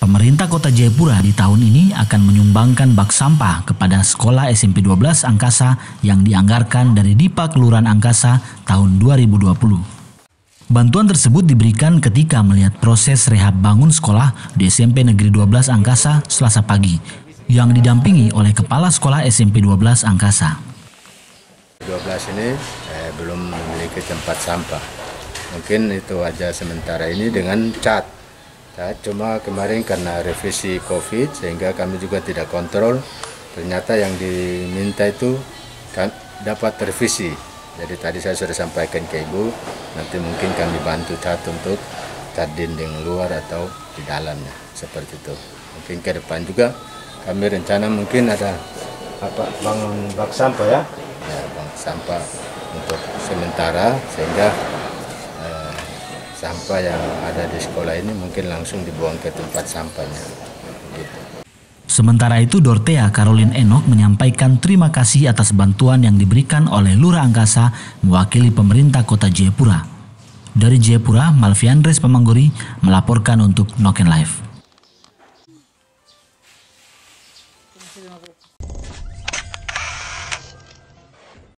Pemerintah Kota Jayapura di tahun ini akan menyumbangkan bak sampah kepada sekolah SMP 12 Angkasa yang dianggarkan dari Dipa Kelurahan Angkasa tahun 2020. Bantuan tersebut diberikan ketika melihat proses rehab bangun sekolah di SMP Negeri 12 Angkasa Selasa pagi, yang didampingi oleh Kepala Sekolah SMP 12 Angkasa. 12 ini belum memiliki tempat sampah. Mungkin itu aja sementara ini dengan cat. Cuma kemarin karena revisi COVID sehingga kami juga tidak kontrol. Ternyata yang diminta itu kan dapat revisi. Jadi tadi saya sudah sampaikan ke Ibu, nanti mungkin kami bantu cat untuk cat dinding luar atau di dalamnya seperti itu. Mungkin ke depan juga kami rencana mungkin ada bangun bak sampah ya, bak sampah untuk sementara sehingga sampah yang ada di sekolah ini mungkin langsung dibuang ke tempat sampahnya. Gitu. Sementara itu, Dortea Caroline Enoch menyampaikan terima kasih atas bantuan yang diberikan oleh Lurah Angkasa mewakili pemerintah Kota Jayapura. Dari Jayapura, Malviandres Pamanggori melaporkan untuk Noken Live.